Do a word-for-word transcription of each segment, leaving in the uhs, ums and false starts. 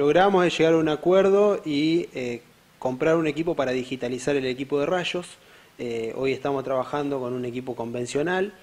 logramos es llegar a un acuerdo y eh, comprar un equipo para digitalizar el equipo de rayos. Eh, hoy estamos trabajando con un equipo convencional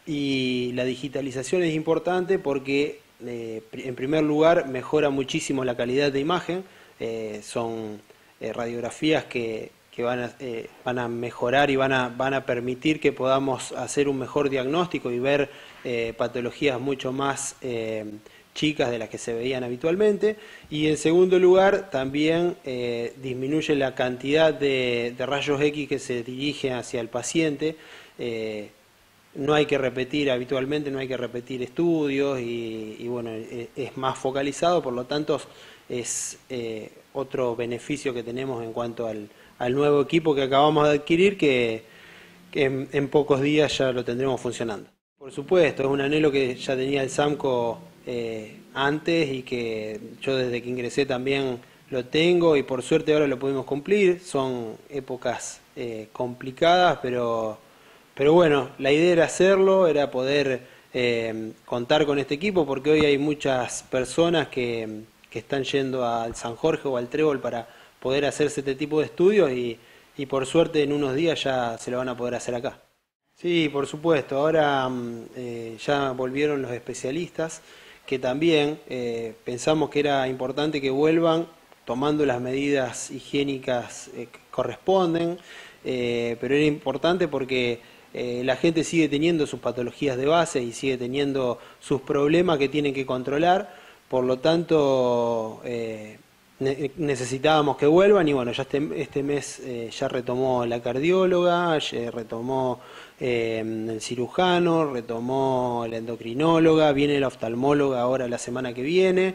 y la digitalización es importante porque eh, en primer lugar mejora muchísimo la calidad de imagen. Eh, son eh, radiografías que, que van, a, eh, van a mejorar y van a, van a permitir que podamos hacer un mejor diagnóstico y ver eh, patologías mucho más eh, chicas de las que se veían habitualmente. Y en segundo lugar también eh, disminuye la cantidad de, de rayos X que se dirigen hacia el paciente. Eh, no hay que repetir habitualmente, no hay que repetir estudios y, y bueno, es, es más focalizado, por lo tanto es eh, otro beneficio que tenemos en cuanto al, al nuevo equipo que acabamos de adquirir, que, que en, en pocos días ya lo tendremos funcionando. Por supuesto, es un anhelo que ya tenía el SAMCO eh, antes y que yo desde que ingresé también lo tengo y por suerte ahora lo pudimos cumplir. Son épocas eh, complicadas, pero, pero bueno, la idea era hacerlo, era poder eh, contar con este equipo, porque hoy hay muchas personas que, que están yendo al San Jorge o al Trébol para poder hacerse este tipo de estudios y, y por suerte en unos días ya se lo van a poder hacer acá. Sí, por supuesto, ahora eh, ya volvieron los especialistas, que también eh, pensamos que era importante que vuelvan tomando las medidas higiénicas eh, que corresponden, eh, pero era importante porque eh, la gente sigue teniendo sus patologías de base y sigue teniendo sus problemas que tienen que controlar, por lo tanto eh, ne necesitábamos que vuelvan y bueno, ya este, este mes eh, ya retomó la cardióloga, ya retomó eh, el cirujano, retomó la endocrinóloga, viene la oftalmóloga ahora la semana que viene,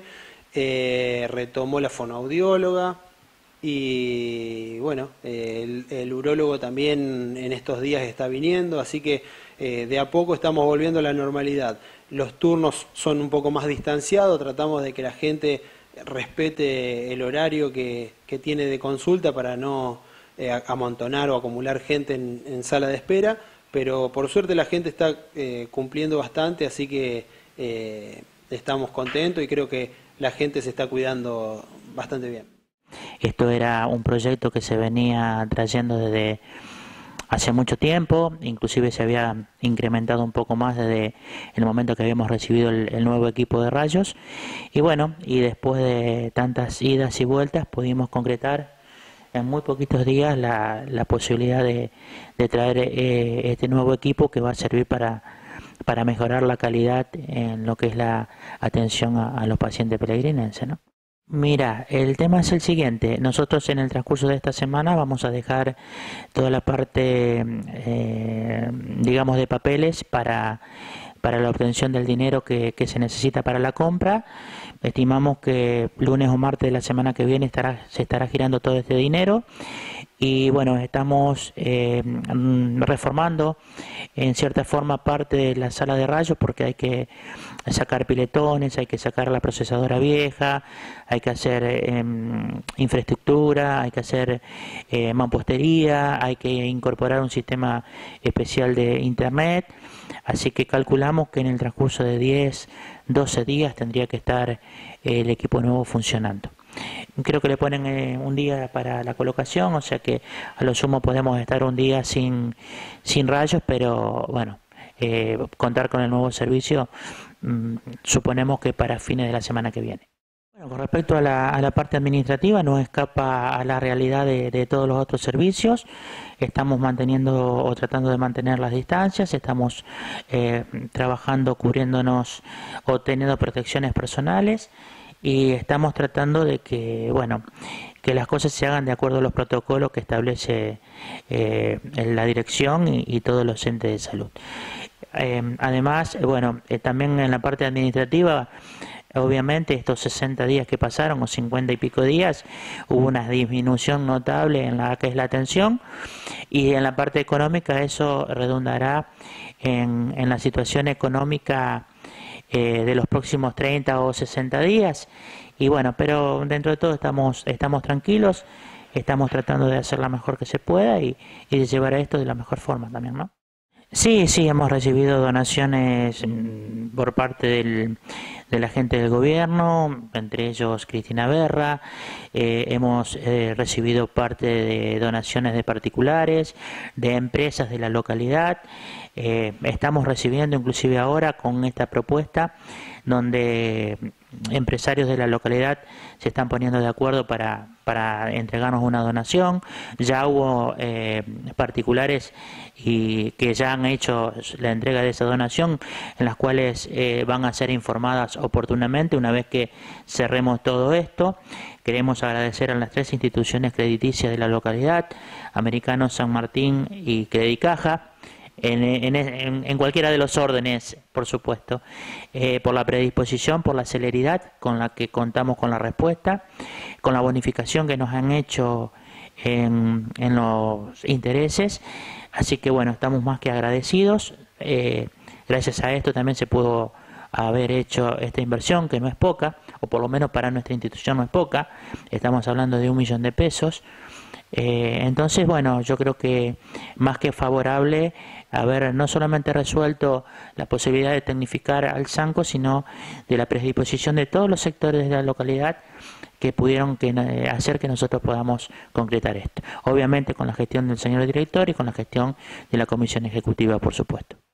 eh, retomó la fonoaudióloga y bueno, eh, el, el urólogo también en estos días está viniendo, así que eh, de a poco estamos volviendo a la normalidad. Los turnos son un poco más distanciados, tratamos de que la gente respete el horario que, que tiene de consulta para no eh, amontonar o acumular gente en, en sala de espera, pero por suerte la gente está eh, cumpliendo bastante, así que eh, estamos contentos y creo que la gente se está cuidando bastante bien. Esto era un proyecto que se venía trayendo desde hace mucho tiempo, inclusive se había incrementado un poco más desde el momento que habíamos recibido el, el nuevo equipo de rayos y bueno, y después de tantas idas y vueltas pudimos concretar en muy poquitos días la, la posibilidad de, de traer eh, este nuevo equipo que va a servir para, para mejorar la calidad en lo que es la atención a, a los pacientes peregrinenses, ¿no? Mira, el tema es el siguiente. Nosotros en el transcurso de esta semana vamos a dejar toda la parte, eh, digamos, de papeles para, para la obtención del dinero que, que se necesita para la compra. Estimamos que lunes o martes de la semana que viene estará, se estará girando todo este dinero. Y bueno, estamos eh, reformando en cierta forma parte de la sala de rayos porque hay que sacar piletones, hay que sacar la procesadora vieja, hay que hacer eh, infraestructura, hay que hacer eh, mampostería, hay que incorporar un sistema especial de internet, así que calculamos que en el transcurso de diez, doce días tendría que estar eh, el equipo nuevo funcionando. Creo que le ponen eh, un día para la colocación, o sea que a lo sumo podemos estar un día sin, sin rayos, pero bueno, eh, contar con el nuevo servicio mmm, suponemos que para fines de la semana que viene. Bueno, con respecto a la, a la parte administrativa, no escapa a la realidad de, de todos los otros servicios. Estamos manteniendo o tratando de mantener las distancias, estamos eh, trabajando, cubriéndonos o teniendo protecciones personales. Y estamos tratando de que, bueno, que las cosas se hagan de acuerdo a los protocolos que establece eh, la dirección y, y todos los entes de salud. Eh, además, bueno, eh, también en la parte administrativa, obviamente estos sesenta días que pasaron, o cincuenta y pico días, hubo una disminución notable en la que es la atención, y en la parte económica eso redundará en, en la situación económica Eh, de los próximos treinta o sesenta días y bueno, pero dentro de todo estamos, estamos tranquilos, estamos tratando de hacer la mejor que se pueda y, y de llevar a esto de la mejor forma también, ¿no? Sí, sí, hemos recibido donaciones mm, por parte del, de la gente del gobierno, entre ellos Cristina Berra. Eh, hemos eh, recibido parte de donaciones de particulares, de empresas de la localidad. Eh, estamos recibiendo inclusive ahora con esta propuesta donde empresarios de la localidad se están poniendo de acuerdo para, para entregarnos una donación. Ya hubo eh, particulares y que ya han hecho la entrega de esa donación, en las cuales eh, van a ser informadas oportunamente una vez que cerremos todo esto. Queremos agradecer a las tres instituciones crediticias de la localidad, Americano, San Martín y Credicaja, En, en, en, en cualquiera de los órdenes, por supuesto, eh, por la predisposición, por la celeridad con la que contamos con la respuesta, con la bonificación que nos han hecho en, en los intereses. Así que bueno, estamos más que agradecidos. Eh, gracias a esto también se pudo haber hecho esta inversión, que no es poca, o por lo menos para nuestra institución no es poca. Estamos hablando de un millón de pesos. Eh, entonces, bueno, yo creo que más que favorable haber no solamente resuelto la posibilidad de tecnificar al Sanco, sino de la predisposición de todos los sectores de la localidad que pudieron que, eh, hacer que nosotros podamos concretar esto. Obviamente con la gestión del señor director y con la gestión de la comisión ejecutiva, por supuesto.